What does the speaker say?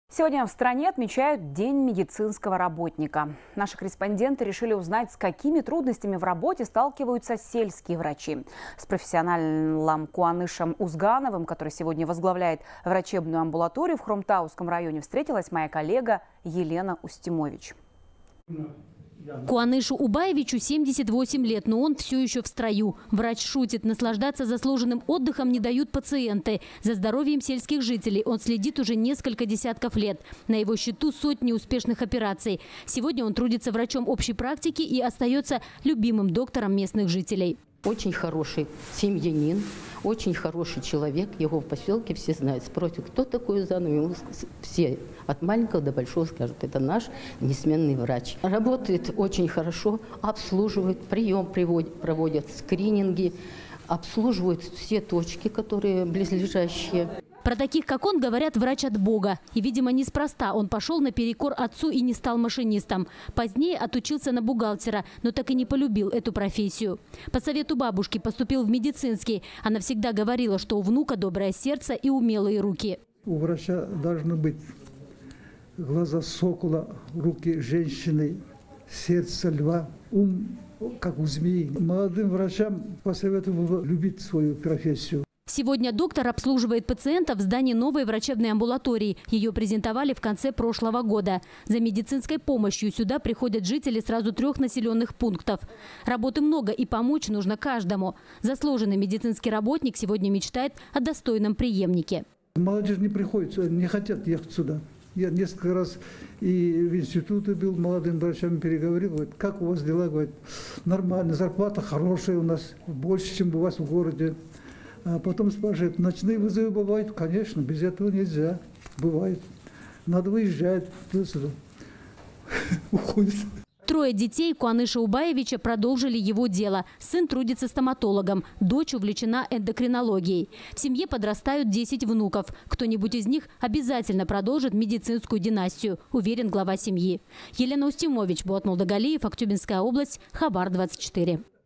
Сегодня в стране отмечают День медицинского работника. Наши корреспонденты решили узнать, с какими трудностями в работе сталкиваются сельские врачи. С профессионалом Куанышем Узгановым, который сегодня возглавляет врачебную амбулаторию в Хромтауском районе, встретилась моя коллега Елена Устимович. Куанышу Убаевичу 78 лет, но он все еще в строю. Врач шутит, наслаждаться заслуженным отдыхом не дают пациенты. За здоровьем сельских жителей он следит уже несколько десятков лет. На его счету сотни успешных операций. Сегодня он трудится врачом общей практики и остается любимым доктором местных жителей. Очень хороший семьянин, очень хороший человек. Его в поселке все знают. Спросят, кто такой Узганов, все от маленького до большого скажут, это наш несменный врач. Работает очень хорошо, обслуживает, прием проводят, скрининги, обслуживают все точки, которые близлежащие. Про таких, как он, говорят, врач от Бога. И, видимо, неспроста он пошел наперекор отцу и не стал машинистом. Позднее отучился на бухгалтера, но так и не полюбил эту профессию. По совету бабушки поступил в медицинский. Она всегда говорила, что у внука доброе сердце и умелые руки. У врача должны быть глаза сокола, руки женщины, сердце льва, ум, как у змеи. Молодым врачам посоветую любить свою профессию. Сегодня доктор обслуживает пациентов в здании новой врачебной амбулатории. Ее презентовали в конце прошлого года. За медицинской помощью сюда приходят жители сразу 3 населенных пунктов. Работы много и помочь нужно каждому. Заслуженный медицинский работник сегодня мечтает о достойном преемнике. Молодежь не приходит, не хотят ехать сюда. Я несколько раз и в институте был, молодым врачам переговорил, говорит, как у вас дела, говорит, нормально, зарплата хорошая у нас, больше, чем у вас в городе. А потом спрашивают, ночные вызовы бывают? Конечно, без этого нельзя. Бывает. Надо выезжать. Уходит. 3 детей Куаныша Убаевича продолжили его дело. Сын трудится стоматологом, дочь увлечена эндокринологией. В семье подрастают 10 внуков. Кто-нибудь из них обязательно продолжит медицинскую династию, уверен глава семьи. Елена Устимович, Буат Молдагалиев, Актюбинская область, Хабар 24.